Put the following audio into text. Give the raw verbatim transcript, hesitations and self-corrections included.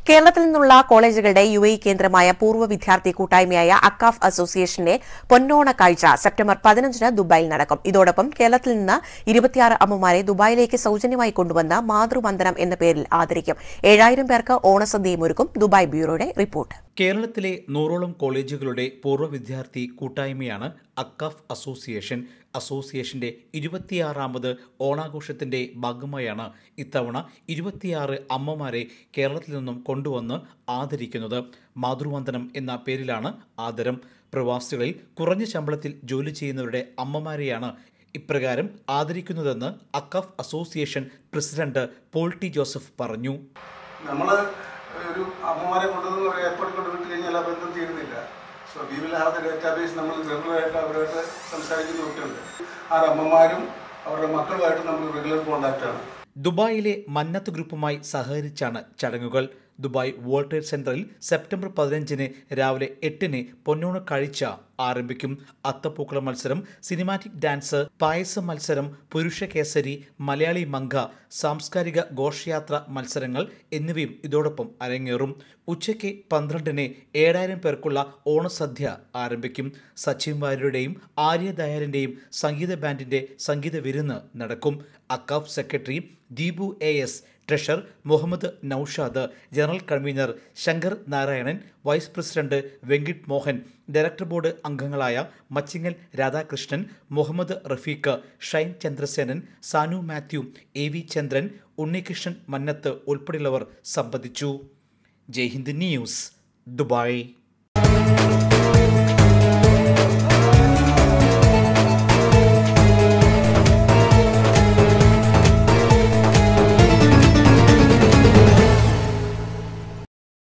കേരളത്തിൽ നിന്നുള്ള കോളേജുകളുടെ U A കേന്ദ്രമായ പൂർവ്വ വിദ്യാർത്ഥി കൂട്ടായ്മയായ അക്കാഫ് അസോസിയേഷന്റെ പൊന്നോണ കാഴ്ച സെപ്റ്റംബർ പതിനഞ്ചിന് ദുബായിൽ നടക്കും. ഇതോടൊപ്പം കേരളത്തിൽ നിന്ന് ഇരുപത്തിയാറ് അമ്മമാരെ ദുബായിലേക്ക് സൌജന്യമായി കൊണ്ടുവന്ന് മാതൃവന്ദനം എന്ന പേരിൽ ആദരിക്കും. ഏഴായിരം പേർക്ക് ഓണസദ്യയും ഒരുക്കും. ദുബായ് ബ്യൂറോയുടെ റിപ്പോർട്ട്. കേരളത്തിലെ നൂറോളം കോളേജുകളുടെ പൂർവ്വ വിദ്യാർത്ഥി കൂട്ടായ്മയാണ് അക്കാഫ് അസോസിയേഷൻ. അസോസിയേഷന്റെ ഇരുപത്തിയാറാമത് ഓണാഘോഷത്തിന്റെ ഭാഗമായാണ് ഇത്തവണ ഇരുപത്തിയാറ് അമ്മമാരെ കേരളത്തിൽ നിന്നും കൊണ്ടുവന്ന് ആദരിക്കുന്നത്. മാതൃവന്ദനം എന്ന പേരിലാണ് ആദരം. പ്രവാസികളിൽ കുറഞ്ഞ ശമ്പളത്തിൽ ജോലി ചെയ്യുന്നവരുടെ അമ്മമാരെയാണ് ഇപ്രകാരം ആദരിക്കുന്നതെന്ന് അക്കാഫ് അസോസിയേഷൻ പ്രസിഡന്റ് പോൾ ടി ജോസഫ് പറഞ്ഞു. ഒരു അമ്മമാരെ കൊണ്ടുവന്ന് ഒരു എയർപോർട്ടിൽ കൊണ്ട് വിട്ട് കഴിഞ്ഞാൽ ആ ബന്ധം തീരുന്നില്ല. So we will have the database. നമ്മൾ റെഗുലറായിട്ട് അവരുമായിട്ട് സംസാരിക്കുന്നൊക്കെയുണ്ട്. ആ അമ്മമാരും അവരുടെ മക്കളുമായിട്ട് നമ്മൾ റെഗുലർ കോൺടാക്റ്റാണ്. ദുബായിലെ മന്നത്ത് ഗ്രൂപ്പുമായി സഹകരിച്ചാണ് ചടങ്ങുകൾ. ദുബായ് വേൾഡ് ട്രേഡ് സെന്ററിൽ സെപ്റ്റംബർ പതിനഞ്ചിന് രാവിലെ എട്ടിന് പൊന്നോണ കാഴ്ച ആരംഭിക്കും. അത്തപ്പൂക്കള മത്സരം, സിനിമാറ്റിക് ഡാൻസ്, പായസ മത്സരം, പുരുഷ കേസരി, മലയാളി മംഗ, സാംസ്കാരിക ഘോഷയാത്ര മത്സരങ്ങൾ എന്നിവയും ഇതോടൊപ്പം അരങ്ങേറും. ഉച്ചയ്ക്ക് പന്ത്രണ്ടിന് ഏഴായിരം പേർക്കുള്ള ഓണസദ്യ ആരംഭിക്കും. സച്ചിൻ വാര്യരുടെയും ആര്യ ദയാലിന്റെയും സംഗീത ബാൻഡിന്റെ സംഗീത വിരുന്ന് നടക്കും. AKCAF secretary Deepu A S, treasurer Muhammad Naushad, general convener Shankar Narayanan, vice president Venkit Mohan, director board അംഗങ്ങളായ മച്ചിങ്ങൽ രാധാകൃഷ്ണൻ, മുഹമ്മദ് റഫീഖ്, ഷൈൻ ചന്ദ്രസേനൻ, സാനു മാത്യു, എ വി ചന്ദ്രൻ, ഉണ്ണികൃഷ്ണൻ മന്നത്ത് ഉൾപ്പെടെയുള്ളവർ സംബന്ധിച്ചു. Jai Hind news, Dubai.